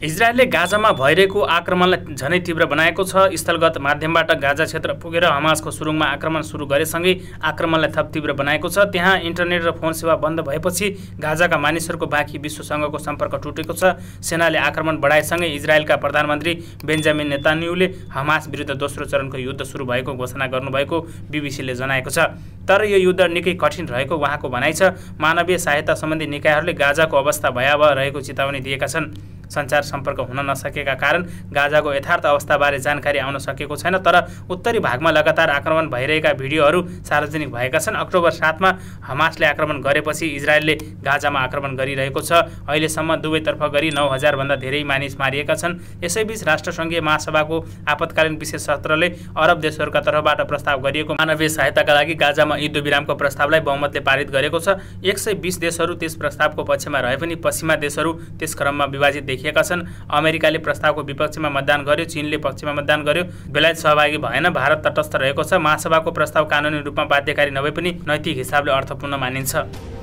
इजरायलले गाजामा भइरहेको आक्रमणलाई झनै तीव्र बनाएको छ। स्थलगत माध्यमबाट गाजा क्षेत्र पुगेर हमासको सुरुङमा आक्रमण सुरु गरेसँगै आक्रमणलाई थप तीव्र बनाएको छ। त्यहाँ इन्टरनेट र फोन सेवा बन्द भएपछि गाजाका मानिसहरूको बाँकी विश्वसँगको सम्पर्क टुटेको छ। सेनाले आक्रमण बढाएसँगै इजरायलका प्रधानमन्त्री बेन्जामिन नेतान्याहुले हमास विरुद्ध दोस्रो चरणको युद्ध सुरु भएको घोषणा गर्नुभएको बीबीसीले जनाएको छ। तर यो युद्ध निकै कठिन रहेको उहाँको भनाइ छ। मानवीय सहायता सम्बन्धी निकायहरूले गाजाको अवस्था भयावह रहेको चेतावनी दिएका छन्। सञ्चार सम्पर्क हुन नसकेका कारण गाजाको यथार्थ अवस्थाबारे जानकारी आउन सकेको छैन। तर उत्तरी भागमा लगातार आक्रमण भइरहेका भिडियोहरू सार्वजनिक भएका छन्। अक्टोबर 7 मा हमासले आक्रमण गरेपछि इजरायलले गाजामा आक्रमण गरिरहेको छ। अहिलेसम्म दुवैतर्फ गरी 9000 भन्दा धेरै मानिस मारिएका छन्। यसैबीच राष्ट्रसङ्घीय महासभाको आपतकालीन विशेष सत्रले अरब देशहरूका तर्फबाट प्रस्ताव गरिएको मानवीय सहायताका लागि गाजामा युद्धविरामको प्रस्तावलाई बहुमतले पारित गरेको छ। 120 देशहरू त्यस प्रस्तावको पक्षमा रहे पनि पश्चिमा देशहरू त्यस क्रममा विभाजित देखिएका छन्। अमेरिकाले प्रस्तावको विपक्षमा मतदान गर्यो, चीनले पक्षमा मतदान गर्यो, बेलायत सहभागी भएन, भारत तटस्थ रहेको छ। महासभाको प्रस्ताव कानुनी रूपमा बाध्यकारी नभए पनि नैतिक हिसाबले अर्थपूर्ण मानिन्छ।